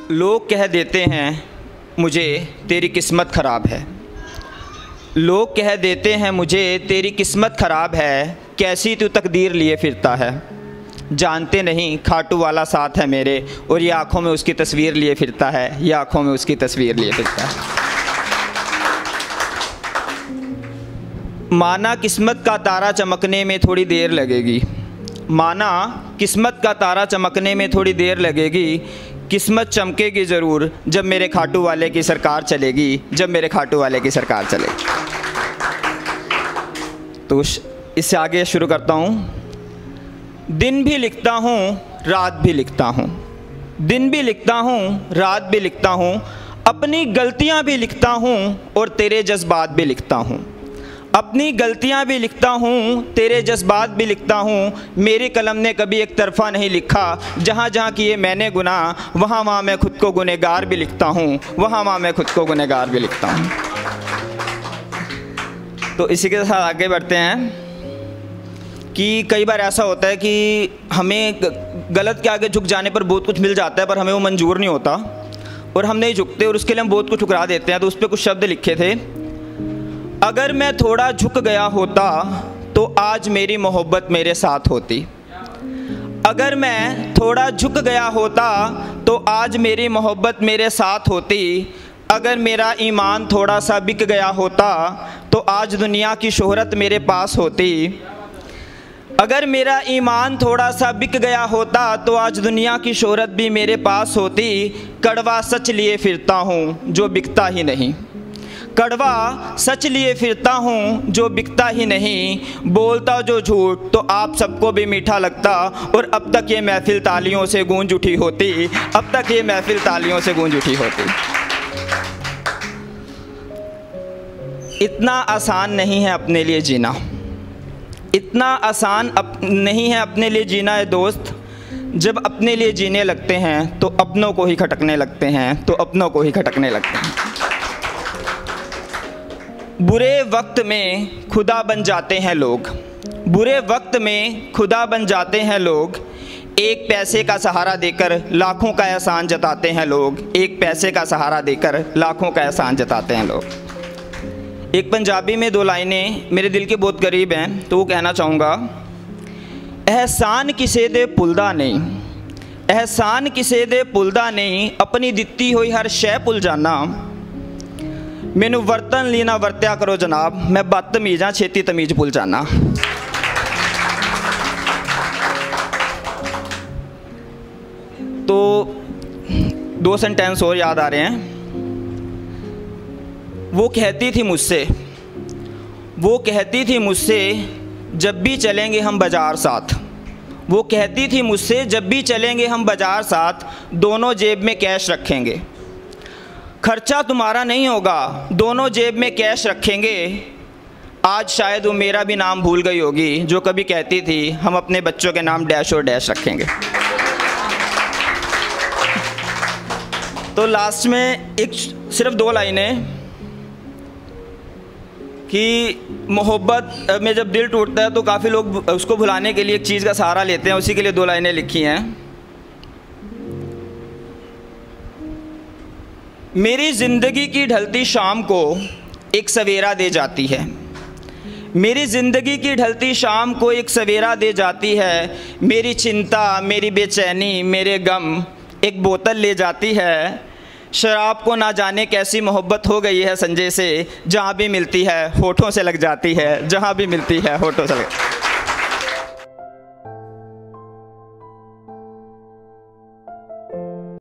लोग कह देते हैं मुझे तेरी किस्मत ख़राब है। लोग कह देते हैं मुझे तेरी किस्मत ख़राब है, कैसी तू तकदीर लिए फिरता है। जानते नहीं खाटू वाला साथ है मेरे, और ये आँखों में उसकी तस्वीर लिए फिरता है, ये आँखों में उसकी तस्वीर लिए फिरता है। माना किस्मत का तारा चमकने में थोड़ी देर लगेगी, माना किस्मत का तारा चमकने में थोड़ी देर लगेगी। किस्मत चमकेगी ज़रूर जब मेरे खाटू वाले की सरकार चलेगी, जब मेरे खाटू वाले की सरकार चलेगी। तो इससे आगे शुरू करता हूँ। दिन भी लिखता हूँ रात भी लिखता हूँ, दिन भी लिखता हूँ रात भी लिखता हूँ, अपनी गलतियाँ भी लिखता हूँ और तेरे जज्बात भी लिखता हूँ। अपनी गलतियाँ भी लिखता हूँ, तेरे जज्बात भी लिखता हूँ। मेरी कलम ने कभी एक तरफ़ा नहीं लिखा, जहाँ जहाँ किए मैंने गुनाह, वहाँ वहाँ मैं खुद को गुनहगार भी लिखता हूँ, वहाँ वहाँ मैं खुद को गुनहगार भी लिखता हूँ। तो इसी के साथ आगे बढ़ते हैं कि कई बार ऐसा होता है कि हमें गलत के आगे झुक जाने पर बहुत कुछ मिल जाता है, पर हमें वो मंजूर नहीं होता और हम नहीं झुकते, और उसके लिए हम बहुत कुछ ठुकरा देते हैं। तो उस पर कुछ शब्द लिखे थे। अगर मैं थोड़ा झुक गया होता तो आज मेरी मोहब्बत मेरे साथ होती। अगर मैं थोड़ा झुक गया होता तो आज मेरी मोहब्बत मेरे साथ होती। अगर मेरा ईमान थोड़ा सा बिक गया होता तो आज दुनिया की शोहरत मेरे पास होती। अगर मेरा ईमान थोड़ा सा बिक गया होता तो आज दुनिया की शोहरत भी मेरे पास होती। कड़वा सच लिए फिरता हूँ जो बिकता ही नहीं, कड़वा सच लिए फिरता हूँ जो बिकता ही नहीं। बोलता जो झूठ तो आप सबको भी मीठा लगता, और अब तक ये महफिल तालियों से गूंज उठी होती, अब तक ये महफिल तालियों से गूंज उठी होती। इतना आसान नहीं है अपने लिए जीना, इतना आसान नहीं है अपने लिए जीना है दोस्त। जब अपने लिए जीने लगते हैं तो अपनों को ही खटकने लगते हैं, तो अपनों को ही खटकने लगते हैं। बुरे वक्त में खुदा बन जाते हैं लोग, बुरे वक्त में खुदा बन जाते हैं लोग। एक पैसे का सहारा देकर लाखों का एहसान जताते हैं लोग, एक पैसे का सहारा देकर लाखों का एहसान जताते हैं लोग। एक पंजाबी में 2 लाइनें मेरे दिल के बहुत करीब हैं, तो वो कहना चाहूँगा। एहसान किसे दे भुलदा नहीं, एहसान किसे दे भुलदा नहीं, अपनी दित्ती हुई हर शै भुल जाना। मैनू वरतन ली ना वरत्या करो जनाब, मैं बदतमीज़ हाँ छेती तमीज़ भुल जाना। तो 2 सेंटेंस और याद आ रहे हैं। वो कहती थी मुझसे, वो कहती थी मुझसे जब भी चलेंगे हम बाज़ार साथ। वो कहती थी मुझसे जब भी चलेंगे हम बाज़ार साथ, दोनों जेब में कैश रखेंगे। खर्चा तुम्हारा नहीं होगा, दोनों जेब में कैश रखेंगे। आज शायद वो मेरा भी नाम भूल गई होगी, जो कभी कहती थी हम अपने बच्चों के नाम डैश और डैश रखेंगे। तो लास्ट में एक सिर्फ 2 लाइनें कि मोहब्बत में जब दिल टूटता है तो काफ़ी लोग उसको भुलाने के लिए एक चीज़ का सहारा लेते हैं, उसी के लिए 2 लाइनें लिखी हैं। मेरी ज़िंदगी की ढलती शाम को एक सवेरा दे जाती है, मेरी ज़िंदगी की ढलती शाम को एक सवेरा दे जाती है। मेरी चिंता, मेरी बेचैनी, मेरे गम एक बोतल ले जाती है। शराब को ना जाने कैसी मोहब्बत हो गई है संजय से, जहाँ भी मिलती है होठों से लग जाती है, जहाँ भी मिलती है होठों से लग